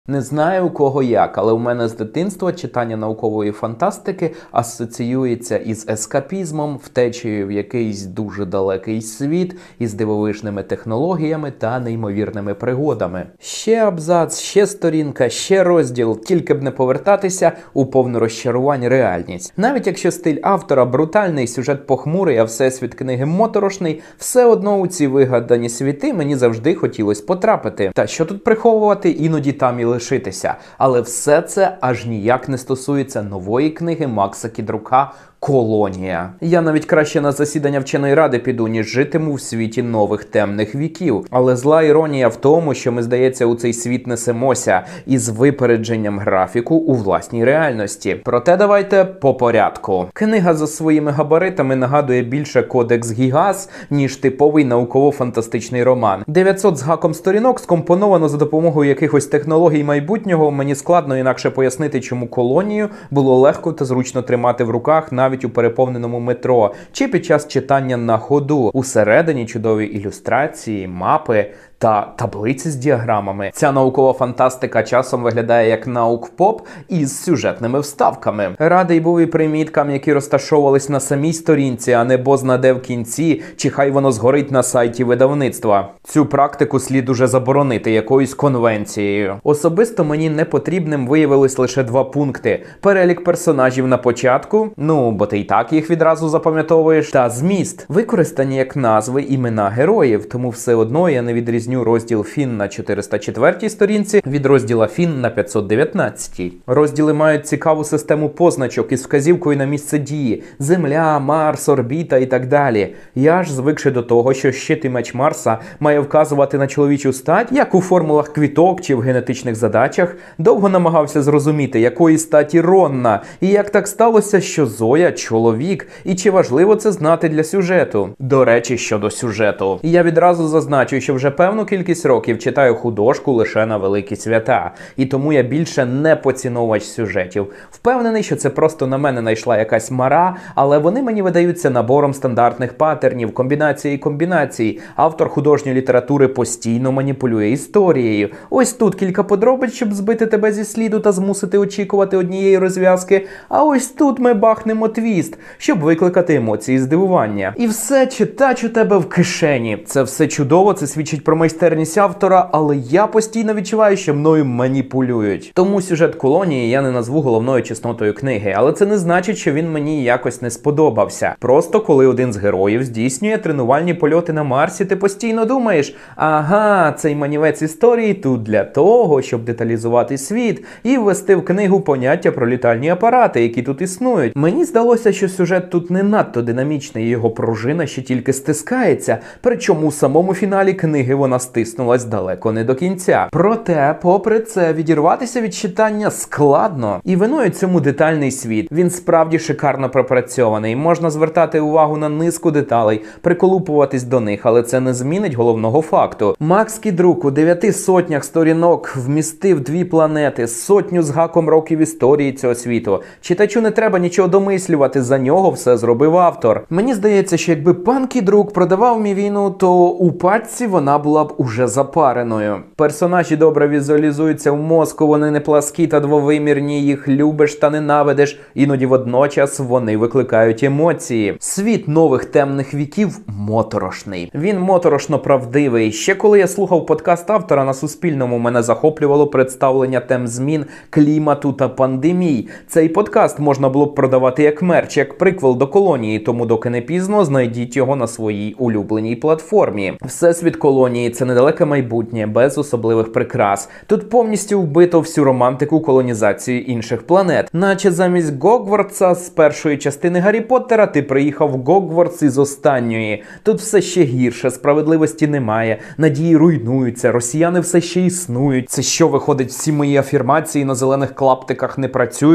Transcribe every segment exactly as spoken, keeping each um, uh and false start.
Не знаю, у кого як, але у мене з дитинства читання наукової фантастики асоціюється із ескапізмом, втечею в якийсь дуже далекий світ, із дивовижними технологіями та неймовірними пригодами. Ще абзац, ще сторінка, ще розділ, тільки б не повертатися у повну розчарувань реальність. Навіть якщо стиль автора брутальний, сюжет похмурий, а всесвіт книги моторошний, все одно у ці вигадані світи мені завжди хотілося потрапити. Та що тут приховувати, іноді там і лишитися. Але все це аж ніяк не стосується нової книги Макса Кідрука «Колонія». Я навіть краще на засідання вченої ради піду, ніж житиму в світі нових темних віків. Але зла іронія в тому, що ми, здається, у цей світ несемося із випередженням графіку у власній реальності. Проте давайте по порядку. Книга за своїми габаритами нагадує більше Кодекс Гігас, ніж типовий науково-фантастичний роман. дев'ятсот з гаком сторінок скомпоновано за допомогою якихось технологій майбутнього. Мені складно інакше пояснити, чому «Колонію» було легко та зручно тримати в руках навіть у переповненому метро, чи під час читання на ходу. Усередині чудові ілюстрації, мапи та таблиці з діаграмами. Ця наукова фантастика часом виглядає як наук-поп із сюжетними вставками. Радий був і приміткам, які розташовувались на самій сторінці, а не бозна-де в кінці, чи хай воно згорить на сайті видавництва. Цю практику слід уже заборонити якоюсь конвенцією. Особисто мені непотрібним виявилось лише два пункти. Перелік персонажів на початку, ну, бо ти й так їх відразу запам'ятовуєш, та зміст, використані як назви, імена героїв, тому все одно я не відрізню розділ Фін на чотириста четвертій сторінці від розділа Фін на п'ятсот дев'ятнадцятій. Розділи мають цікаву систему позначок із вказівкою на місце дії – Земля, Марс, орбіта і так далі. Я ж, звикши до того, що щит і меч Марса має вказувати на чоловічу стать, як у формулах квіток чи в генетичних задачах, довго намагався зрозуміти, якої статі Ронна, і як так сталося, що Зоя – чоловік, і чи важливо це знати для сюжету. До речі, щодо сюжету. Я відразу зазначу, що вже певну кількість років читаю художку лише на великі свята, і тому я більше не поціновувач сюжетів. Впевнений, що це просто на мене найшла якась мара, але вони мені видаються набором стандартних паттернів, комбінації і комбінацій. Автор художньої літератури постійно маніпулює історією. Ось тут кілька подробиць, щоб збити тебе зі сліду та змусити очікувати однієї розв'язки, а ось тут ми бахнемо твіст, щоб викликати емоції здивування. І все, читач у тебе в кишені. Це все чудово, це свідчить про майстерність автора, але я постійно відчуваю, що мною маніпулюють. Тому сюжет «Колонії» я не назву головною чеснотою книги, але це не значить, що він мені якось не сподобався. Просто коли один з героїв здійснює тренувальні польоти на Марсі, ти постійно думаєш, ага, цей манівець історії тут для того, щоб деталізувати світ і ввести в книгу поняття про літальні апарати, які тут існують. Мені здалося, що сюжет тут не надто динамічний, його пружина ще тільки стискається, причому у самому фіналі книги вона стиснулась далеко не до кінця. Проте, попри це, відірватися від читання складно. І виною цьому детальний світ. Він справді шикарно пропрацьований. Можна звертати увагу на низку деталей, приколупуватись до них, але це не змінить головного факту. Макс Кідрук у дев'яти сотнях сторінок вмістив дві планети, сотню з гаком років історії цього світу. Читачу не треба нічого домислювати, за нього все зробив автор. Мені здається, що якби пан Кідрук продавав Мівіну, то у пачці вона була б уже запареною. Персонажі добре візуалізуються в мозку, вони не пласкі та двовимірні, їх любиш та ненавидиш, іноді водночас вони викликають емоції. Світ нових темних віків моторошний. Він моторошно правдивий. Ще коли я слухав подкаст автора на Суспільному, мене захоплювало представлення тем змін, клімату та пандемій. Цей подкаст можна було б продавати як мерч, як приквел до «Колонії», тому доки не пізно, знайдіть його на своїй улюбленій платформі. Всесвіт «Колонії» – це недалеке майбутнє, без особливих прикрас. Тут повністю вбито всю романтику колонізації інших планет. Наче замість Гогвартса з першої частини Гаррі Поттера ти приїхав в Гогвартс із останньої. Тут все ще гірше, справедливості немає, надії руйнуються, росіяни все ще існують. Це що, виходить, всі мої афірмації на зелених клаптиках не працюють?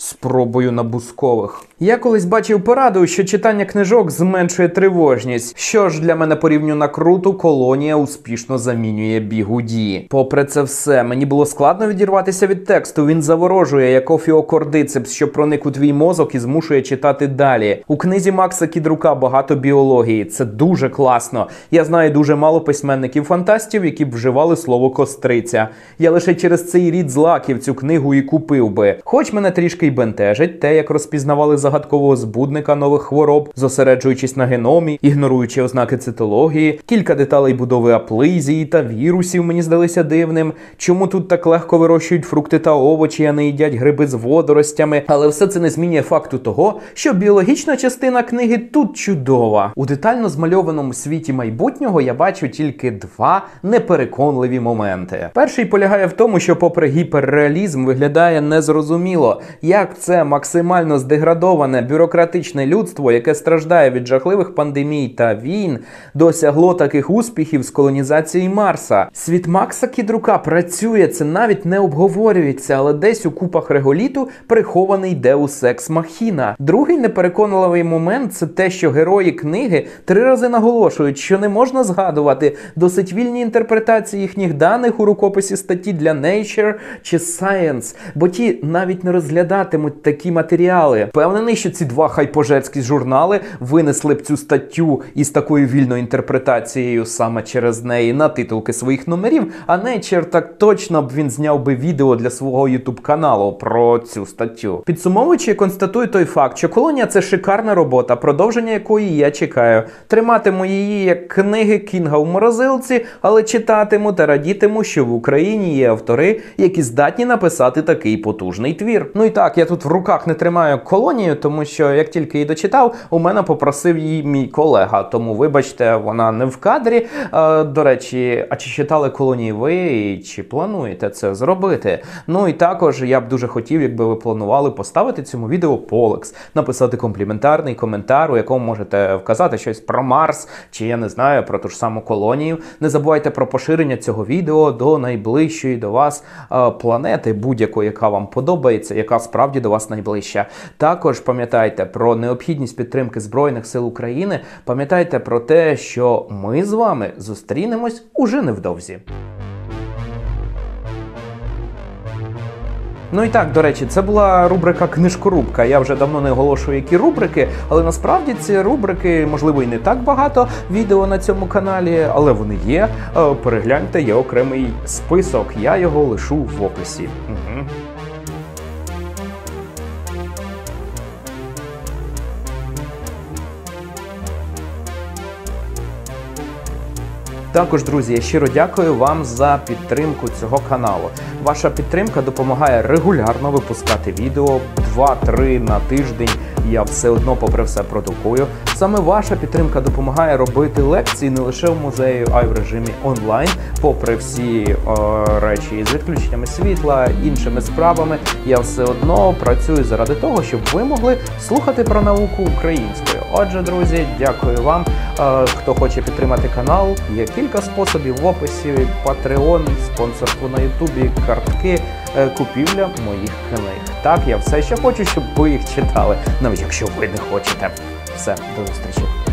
спробую на бузкових. Я колись бачив пораду, що читання книжок зменшує тривожність. Що ж, для мене по рівню накруту колонія успішно замінює бігуді. Попри це все, мені було складно відірватися від тексту. Він заворожує, як офіокордицепс, що проник у твій мозок і змушує читати далі. У книзі Макса Кідрука багато біології. Це дуже класно. Я знаю дуже мало письменників-фантастів, які б вживали слово «костриця». Я лише через цей рід злаків цю книгу і купив би. Хоч мене трішки й бентежить те, як розпізнавали загадкового збудника нових хвороб, зосереджуючись на геномі, ігноруючи ознаки цитології, кілька деталей будови аплизії та вірусів мені здалися дивним. Чому тут так легко вирощують фрукти та овочі, а не їдять гриби з водоростями? Але все це не змінює факту того, що біологічна частина книги тут чудова. У детально змальованому світі майбутнього я бачу тільки два непереконливі моменти. Перший полягає в тому, що попри гіперреалізм виглядає незрозуміло, як це максимально здеградоване бюрократичне людство, яке страждає від жахливих пандемій та війн, досягло таких успіхів з колонізації Марса. Світ Макса Кідрука працює, це навіть не обговорюється, але десь у купах реголіту прихований Деус Екс Махіна. Другий непереконливий момент – це те, що герої книги три рази наголошують, що не можна згадувати досить вільні інтерпретації їхніх даних у рукописі статті для Nature чи Science, бо ті навіть не розглядатимуть такі матеріали. Впевнений, що ці два хайпожерські журнали винесли б цю статтю із такою вільною інтерпретацією саме через неї на титулки своїх номерів, а Nature так точно б він зняв би відео для свого ютуб-каналу про цю статтю. Підсумовуючи, констатую той факт, що колонія – це шикарна робота, продовження якої я чекаю. Триматиму її як книги Кінга в морозилці, але читатиму та радітиму, що в Україні є автори, які здатні написати такий потужний твір. Ну і так, я тут в руках не тримаю колонію, тому що як тільки її дочитав, у мене попросив її мій колега, тому вибачте, вона не в кадрі. Е, до речі, а чи читали колонії ви і чи плануєте це зробити? Ну і також я б дуже хотів, якби ви планували поставити цьому відео полекс, написати компліментарний коментар, у якому можете вказати щось про Марс, чи я не знаю, про ту ж саму колонію. Не забувайте про поширення цього відео до найближчої до вас е, планети, будь-якої, яка вам подобається, яка справді до вас найближча. Також пам'ятайте про необхідність підтримки Збройних сил України, пам'ятайте про те, що ми з вами зустрінемось уже невдовзі. Ну і так, до речі, це була рубрика «Книжкорубка». Я вже давно не оголошую, які рубрики, але насправді ці рубрики, можливо, і не так багато відео на цьому каналі, але вони є. Перегляньте, є окремий список, я його лишу в описі. Угу. Також, друзі, я щиро дякую вам за підтримку цього каналу. Ваша підтримка допомагає регулярно випускати відео два-три на тиждень. Я все одно, попри все, продукую. Саме ваша підтримка допомагає робити лекції не лише в музеї, а й в режимі онлайн, попри всі о, речі з відключеннями світла, іншими справами. Я все одно працюю заради того, щоб ви могли слухати про науку українською. Отже, друзі, дякую вам. Е, хто хоче підтримати канал, є кілька способів в описі: Patreon, спонсорство на Ютубі, картки, е, купівля моїх книг. Так, я все ще хочу, щоб ви їх читали, навіть якщо ви не хочете. Все, до зустрічі.